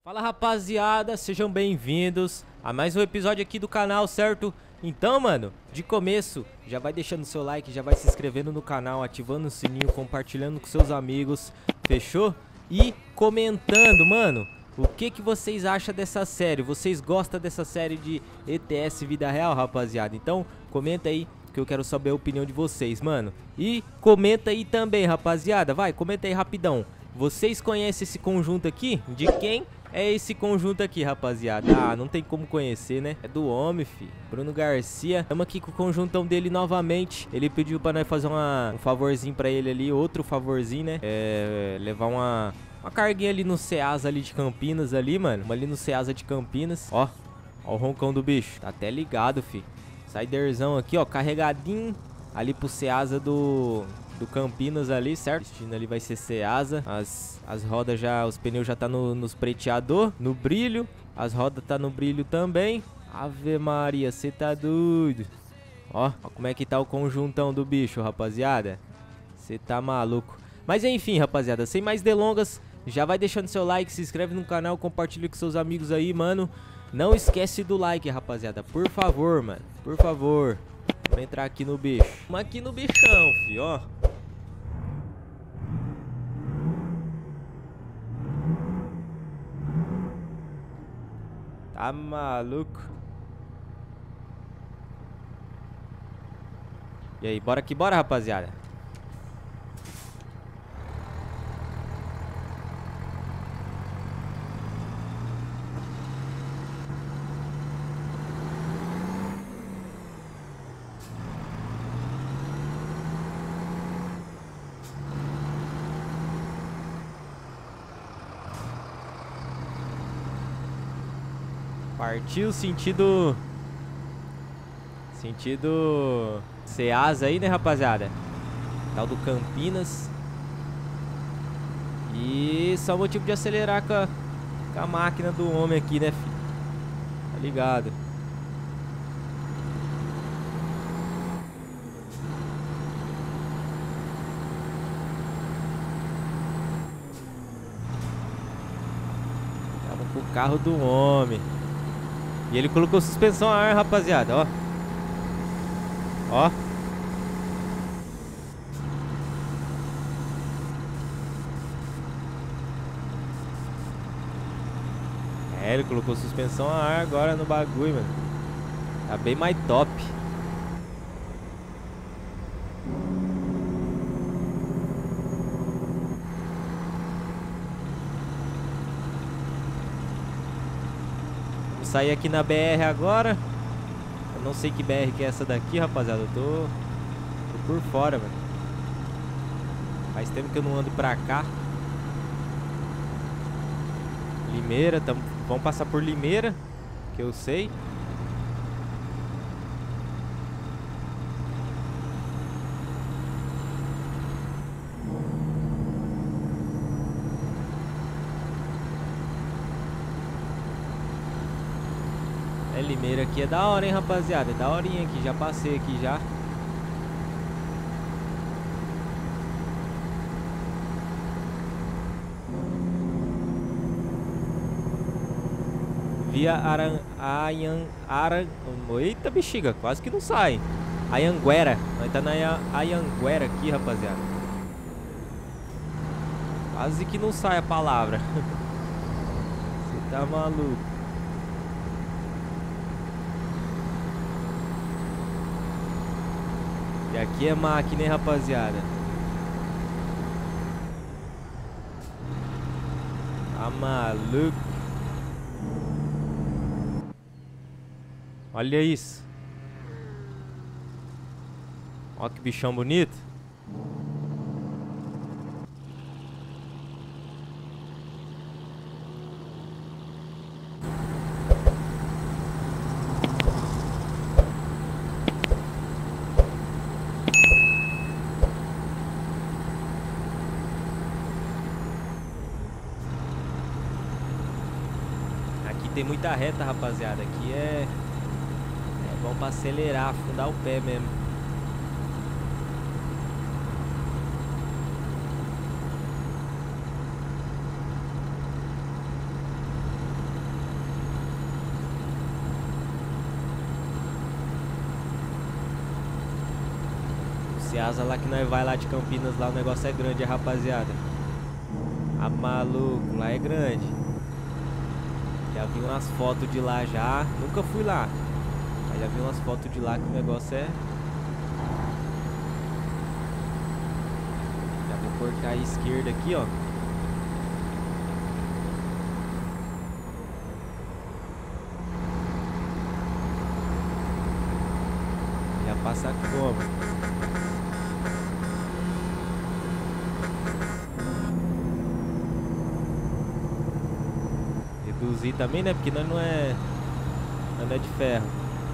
Fala rapaziada, sejam bem-vindos a mais um episódio aqui do canal, certo? Então, mano, de começo, já vai deixando seu like, já vai se inscrevendo no canal, ativando o sininho, compartilhando com seus amigos, fechou? E comentando, mano, o que vocês acham dessa série? Vocês gostam dessa série de ETS Vida Real, rapaziada? Então, comenta aí que eu quero saber a opinião de vocês, mano. E comenta aí também, rapaziada, vai, comenta aí rapidão. Vocês conhecem esse conjunto aqui? De quem é esse conjunto aqui, rapaziada? Ah, não tem como conhecer, né? É do homem, fi. Bruno Garcia. Estamos aqui com o conjuntão dele novamente. Ele pediu pra nós fazer um favorzinho pra ele ali. Outro favorzinho, né? Levar uma carguinha ali no Ceasa ali de Campinas ali, mano. Uma ali no Ceasa de Campinas. Ó o roncão do bicho. Tá até ligado, fi. Siderzão aqui, ó. Carregadinho ali pro Ceasa do Campinas ali, certo? O destino ali vai ser Ceasa. As rodas já, os pneus já tá nos preteador, no brilho. As rodas tá no brilho também. Ave Maria, cê tá doido. Ó como é que tá o conjuntão do bicho, rapaziada. Cê tá maluco. Mas enfim, rapaziada, sem mais delongas, já vai deixando seu like, se inscreve no canal, compartilha com seus amigos aí, mano. Não esquece do like, rapaziada, por favor, mano, por favor. Vamos entrar aqui no bicho. Vamos aqui no bichão, fi, ó. Tá maluco. E aí, bora que bora, rapaziada. Partiu sentido Ceasa aí, né, rapaziada? Tal do Campinas. E só motivo de acelerar com a máquina do homem aqui, né, filho? Tá ligado? Tava com o carro do homem. E ele colocou suspensão a ar, rapaziada, ó. Ó. Ele colocou suspensão a ar agora no bagulho, mano. Tá bem mais top. Sair aqui na BR agora. Eu não sei que BR que é essa daqui, rapaziada. Eu tô por fora, mano. Faz tempo que eu não ando pra cá. Limeira, vamos passar por Limeira, que eu sei. Limeira aqui é da hora, hein, rapaziada. É da horinha aqui, já passei aqui já. Via Eita, bexiga, quase que não sai. Anhanguera. Nós tá na Anhanguera aqui, rapaziada. Quase que não sai a palavra. Você tá maluco. E aqui é máquina, hein, rapaziada. Tá maluco. Olha isso. Ó que bichão bonito. Tem muita reta, rapaziada. Aqui é bom pra acelerar, afundar o pé mesmo. Ceasa lá que nós vai lá de Campinas, lá o negócio é grande, rapaziada. Ah, maluco, lá é grande. Já vi umas fotos de lá já. Nunca fui lá, mas já vi umas fotos de lá que o negócio é... Já vou cortar a esquerda aqui, ó. Já passa como? Reduzir também, né? Porque nós não é de ferro.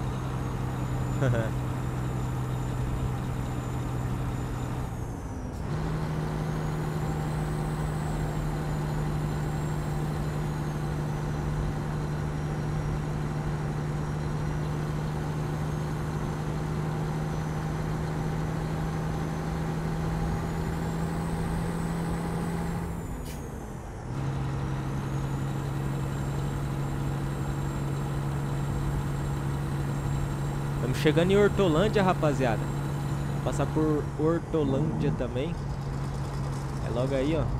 Estamos chegando em Hortolândia, rapaziada. Vou passar por Hortolândia também. É logo aí, ó.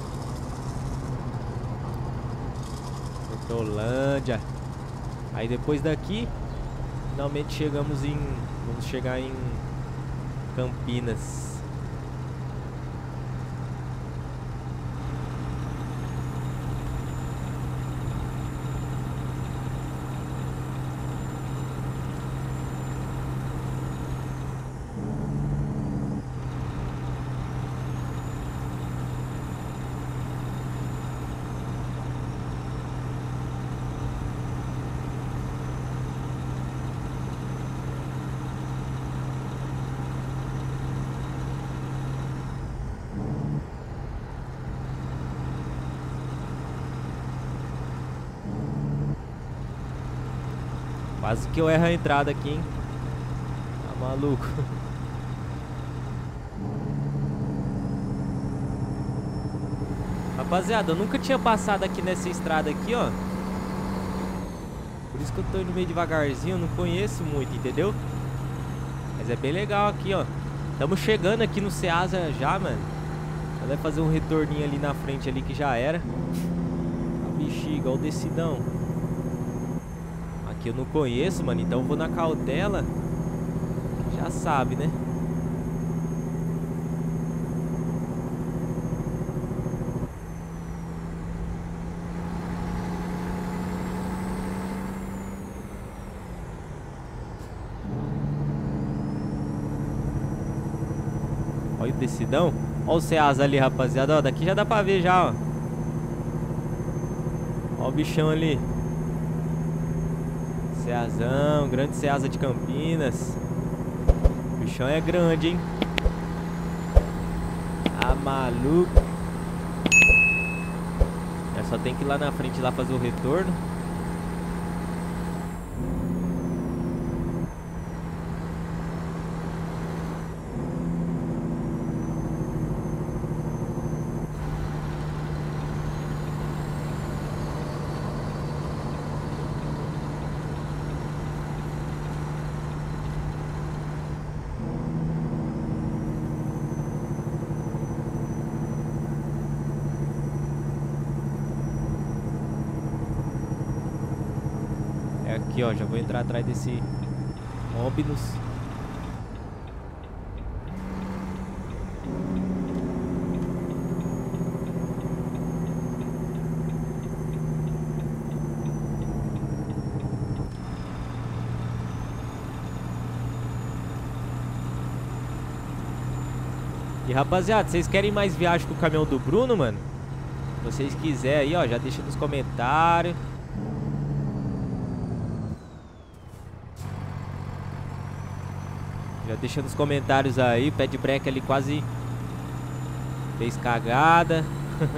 Hortolândia. Aí depois daqui, finalmente chegamos em... Vamos chegar em Campinas. Quase que eu erro a entrada aqui, hein? Tá maluco. Rapaziada, eu nunca tinha passado aqui nessa estrada aqui, ó. Por isso que eu tô indo meio devagarzinho, eu não conheço muito, entendeu? Mas é bem legal aqui, ó. Estamos chegando aqui no Ceasa já, mano. Vai fazer um retorninho ali na frente ali que já era. A bexiga, ó o decidão. Aqui eu não conheço, mano, então eu vou na cautela. Já sabe, né? Olha o decidão. Olha o Ceasa ali, rapaziada. Ó, daqui já dá pra ver já, ó. Olha o bichão ali. Ceazão, grande Ceasa de Campinas. O bichão é grande, hein? Ah, maluco. Só tem que ir lá na frente lá fazer o retorno. Aqui, ó, já vou entrar atrás desse Omnibus. E rapaziada, vocês querem mais viagem com o caminhão do Bruno, mano? Se vocês quiserem aí, ó, já deixa nos comentários. Já deixa nos comentários aí. Pé de breca ali quase fez cagada.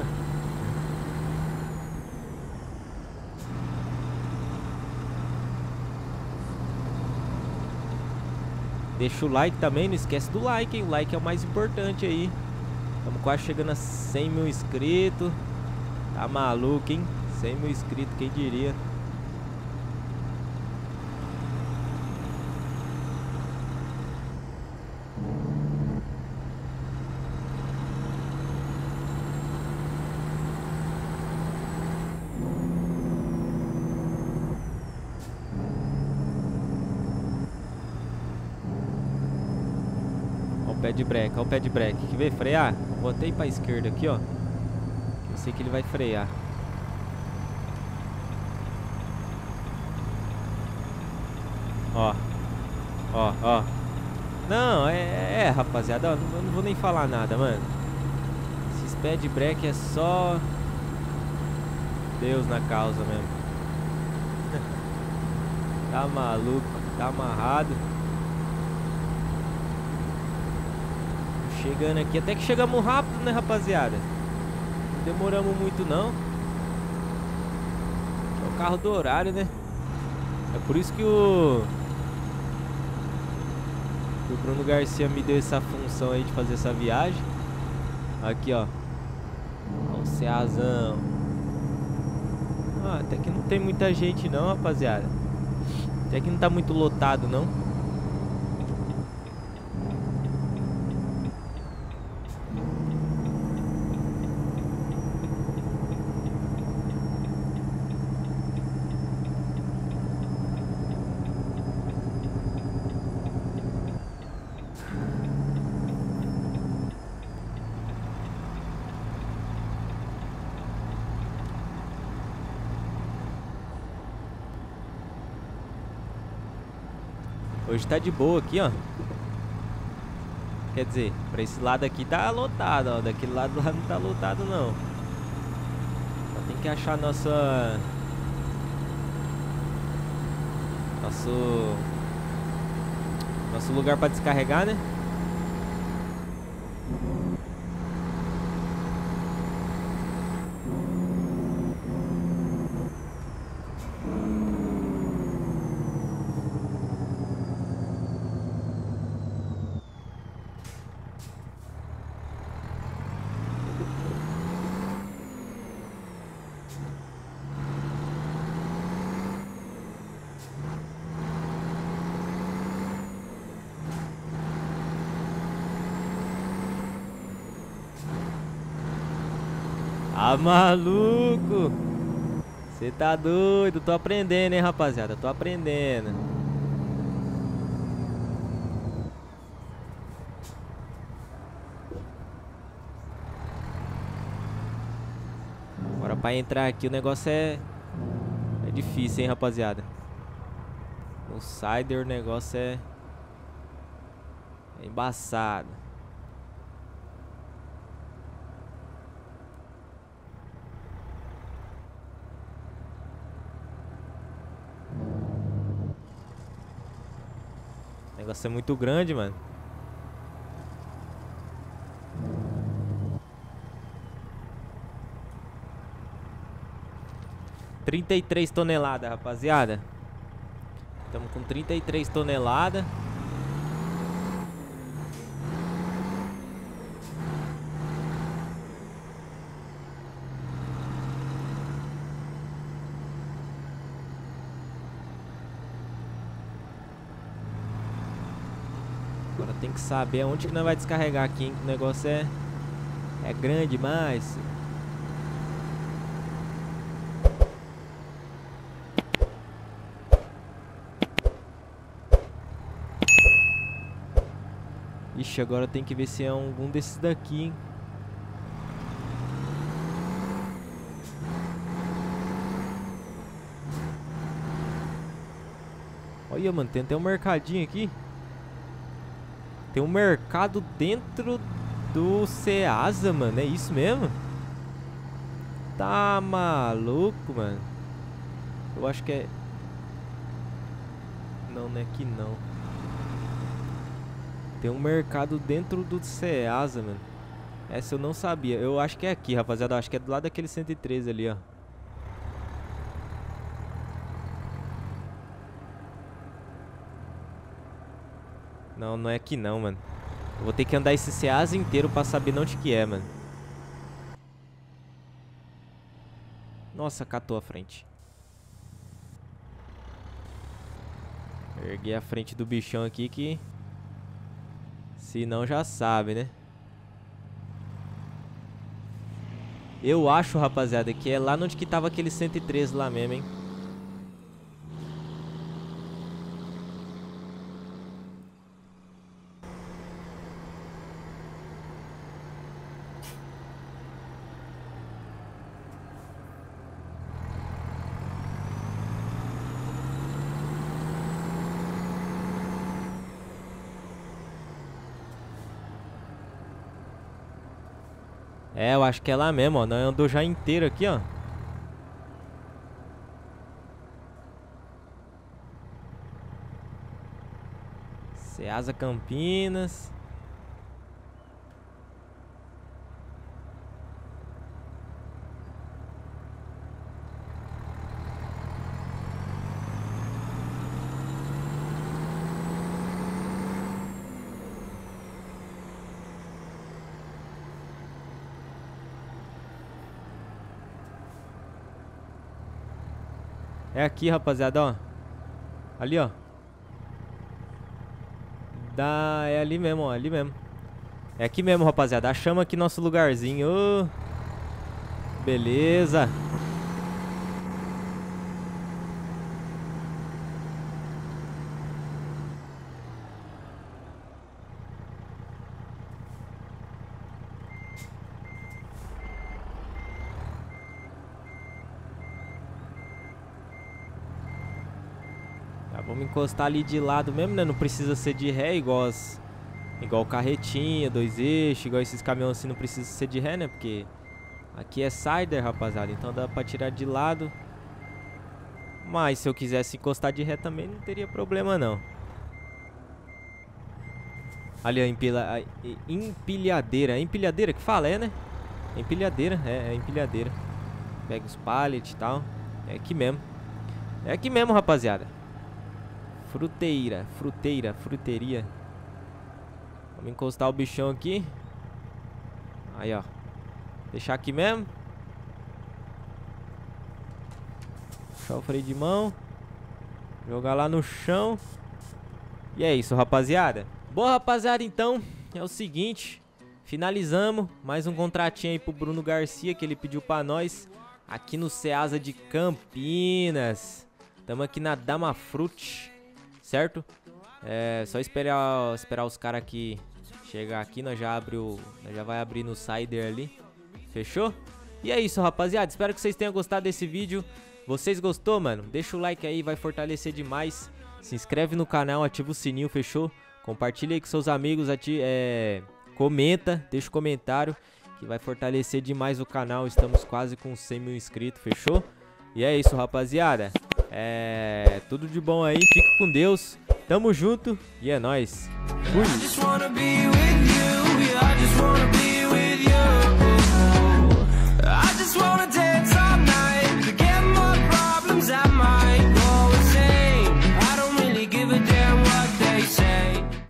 Deixa o like também, não esquece do like, hein? O like é o mais importante aí. Estamos quase chegando a 100 mil inscritos. Tá maluco, hein? 100 mil inscritos, quem diria? pé de breque, ó o pé de breque. Quer ver frear? Vou até ir pra esquerda aqui, ó. Eu sei que ele vai frear. Ó. Ó, ó. Não, rapaziada, ó, eu não vou nem falar nada, mano. Esses pés de breque é só Deus na causa mesmo. Tá maluco, tá amarrado. Chegando aqui, até que chegamos rápido, né, rapaziada? Não demoramos muito, não. É o carro do horário, né? É por isso que o Bruno Garcia me deu essa função aí de fazer essa viagem. Aqui, ó. Ó o Ceazão. Ah, até que não tem muita gente não, rapaziada. Até que não tá muito lotado, não. Hoje tá de boa aqui, ó. Quer dizer, pra esse lado aqui tá lotado, ó. Daquele lado lá não tá lotado, não. Só tem que achar nosso lugar pra descarregar, né? Ah, maluco! Você tá doido? Tô aprendendo, hein, rapaziada? Tô aprendendo. Agora pra entrar aqui o negócio é difícil, hein, rapaziada? No Sider o negócio é embaçado. O negócio é muito grande, mano. (33 toneladas, rapaziada. Estamos com 33 toneladas. Agora tem que saber onde que nós vai descarregar aqui, hein? O negócio é grande demais. Ixi, agora tem que ver se é algum desses daqui, hein? Olha, mano, tem até um mercadinho aqui. Tem um mercado dentro do Ceasa, mano. É isso mesmo? Tá maluco, mano. Eu acho que é... Não, não é aqui não. Tem um mercado dentro do Ceasa, mano. Essa eu não sabia. Eu acho que é aqui, rapaziada. Eu acho que é do lado daquele 113 ali, ó. Não, não é aqui não, mano. Eu vou ter que andar esse Ceasa inteiro pra saber onde que é, mano. Nossa, catou a frente. Erguei a frente do bichão aqui que... Se não, já sabe, né? Eu acho, rapaziada, que é lá onde que tava aquele 113 lá mesmo, hein? É, eu acho que é lá mesmo, ó. Nós andou já inteiro aqui, ó. Ceasa Campinas. É aqui, rapaziada, ó. Ali, ó. É ali mesmo, ó. Ali mesmo. É aqui mesmo, rapaziada. Achamos aqui nosso lugarzinho. Ô, beleza. Já vamos encostar ali de lado mesmo, né? Não precisa ser de ré igual carretinha, 2 eixos, igual esses caminhões assim, não precisa ser de ré, né? Porque aqui é sider, rapaziada, então dá pra tirar de lado. Mas se eu quisesse encostar de ré também não teria problema não. Ali a empilhadeira. É empilhadeira que fala, é, né? Empilhadeira, é empilhadeira. Pega os pallets e tal. É aqui mesmo. É aqui mesmo, rapaziada. Fruteria. Vamos encostar o bichão aqui. Aí, ó. Deixar aqui mesmo. Puxar o freio de mão. Jogar lá no chão. E é isso, rapaziada. Bom, rapaziada, então é o seguinte. Finalizamos. Mais um contratinho aí pro Bruno Garcia que ele pediu pra nós. Aqui no Ceasa de Campinas. Tamo aqui na Damafrute. Certo? É só esperar os caras aqui chegar aqui. Nós já vai abrir no Sider ali. Fechou? E é isso, rapaziada. Espero que vocês tenham gostado desse vídeo. Vocês gostou, mano? Deixa o like aí, vai fortalecer demais. Se inscreve no canal, ativa o sininho, fechou? Compartilha aí com seus amigos, comenta, deixa o comentário que vai fortalecer demais o canal. Estamos quase com 100 mil inscritos, fechou? E é isso, rapaziada. Tudo de bom aí, fique com Deus. Tamo junto e é nóis. Fui!